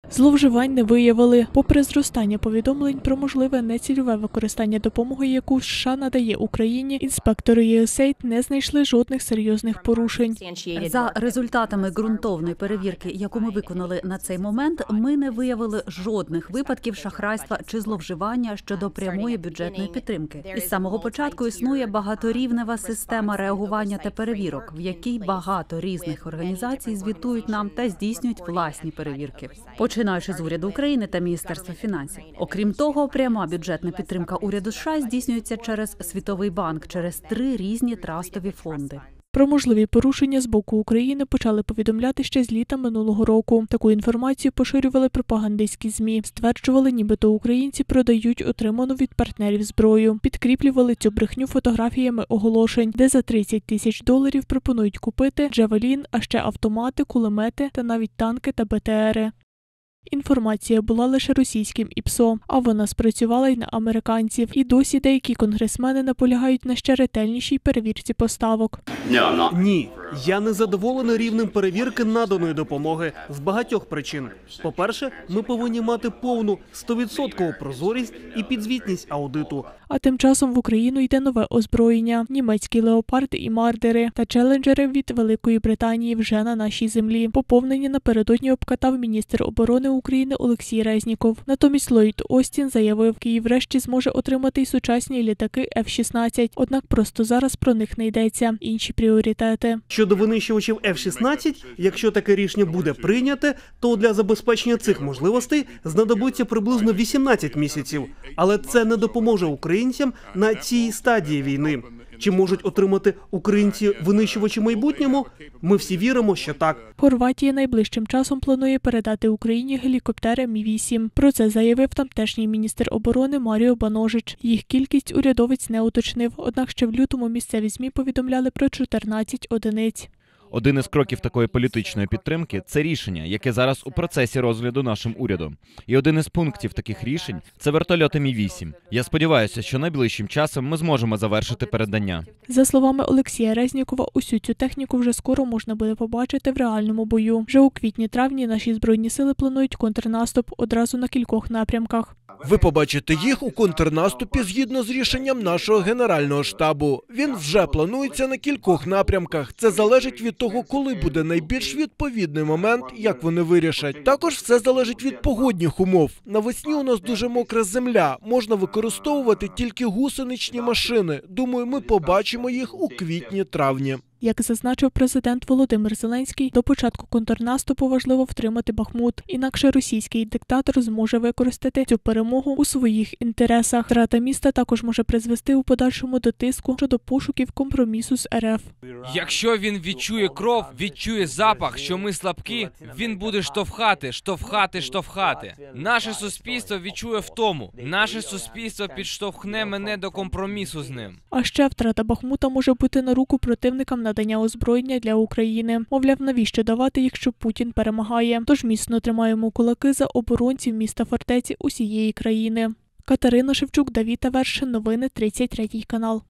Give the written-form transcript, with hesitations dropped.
Зловживань не виявили. Попри зростання повідомлень про можливе нецільове використання допомоги, яку США надає Україні, інспектори USAID не знайшли жодних серйозних порушень. За результатами ґрунтовної перевірки, яку ми виконали на цей момент, ми не виявили жодних випадків шахрайства чи зловживання щодо прямої бюджетної підтримки. Із самого початку існує багаторівнева система реагування та перевірок, в якій багато різних організацій звітують нам та здійснюють власні перевірки, починаючи з уряду України та Міністерства фінансів. Окрім того, пряма бюджетна підтримка уряду США здійснюється через Світовий банк, через 3 різні трастові фонди. Про можливі порушення з боку України почали повідомляти ще з літа минулого року. Таку інформацію поширювали пропагандистські ЗМІ. Стверджували, нібито українці продають отриману від партнерів зброю. Підкріплювали цю брехню фотографіями оголошень, де за $30 000 пропонують купити «Джавелін», а ще автомати, кулемети та навіть танки та БТРи. Інформація була лише російським ІПСО, а вона спрацювала й на американців. І досі деякі конгресмени наполягають на ще ретельнішій перевірці поставок. Ні, я не задоволений рівнем перевірки наданої допомоги з багатьох причин. По-перше, ми повинні мати повну 100% прозорість і підзвітність аудиту. А тим часом в Україну йде нове озброєння. Німецькі «Леопард» і «Мардери» та «Челенджери» від Великої Британії вже на нашій землі. Поповнення напередодні обкатав міністр оборони України Олексій Резніков. Натомість Ллойд Остін заявив, Київ врешті зможе отримати й сучасні літаки F-16. Однак просто зараз про них не йдеться. Інші пріоритети. Щодо винищувачів F-16, якщо таке рішення буде прийняте, то для забезпечення цих можливостей знадобиться приблизно 18 місяців. Але це не допоможе українцям на цій стадії війни. Чи можуть отримати українці винищувачі в майбутньому? Ми всі віримо, що так. Хорватія найближчим часом планує передати Україні гелікоптери Мі-8. Про це заявив тамтешній міністр оборони Маріо Баножич. Їх кількість урядовець не уточнив, однак ще в лютому місцеві ЗМІ повідомляли про 14 одиниць. Один із кроків такої політичної підтримки – це рішення, яке зараз у процесі розгляду нашим урядом. І один із пунктів таких рішень – це вертольоти Мі-8. Я сподіваюся, що найближчим часом ми зможемо завершити передання. За словами Олексія Резнікова, усю цю техніку вже скоро можна буде побачити в реальному бою. Вже у квітні-травні наші Збройні сили планують контрнаступ одразу на кількох напрямках. Ви побачите їх у контрнаступі згідно з рішенням нашого Генерального штабу. Він вже планується на кількох напрямках. Це залежить від того, коли буде найбільш відповідний момент, як вони вирішать. Також все залежить від погодних умов. Навесні у нас дуже мокра земля. Можна використовувати тільки гусеничні машини. Думаю, ми побачимо їх у квітні-травні. Як зазначив президент Володимир Зеленський, до початку контрнаступу важливо втримати Бахмут. Інакше російський диктатор зможе використати цю перемогу у своїх інтересах. Втрата міста також може призвести у подальшому до тиску щодо пошуків компромісу з РФ. Якщо він відчує кров, відчує запах, що ми слабкі, він буде штовхати. Наше суспільство відчує втому. Наше суспільство підштовхне мене до компромісу з ним. А ще втрата Бахмута може бути на руку противникам надання озброєння для України. Мовляв, навіщо давати, якщо Путін перемагає? Тож міцно тримаємо кулаки за оборонців міста-фортеці усієї країни. Катерина Шевчук, Давід Авершин, новини 33 канал.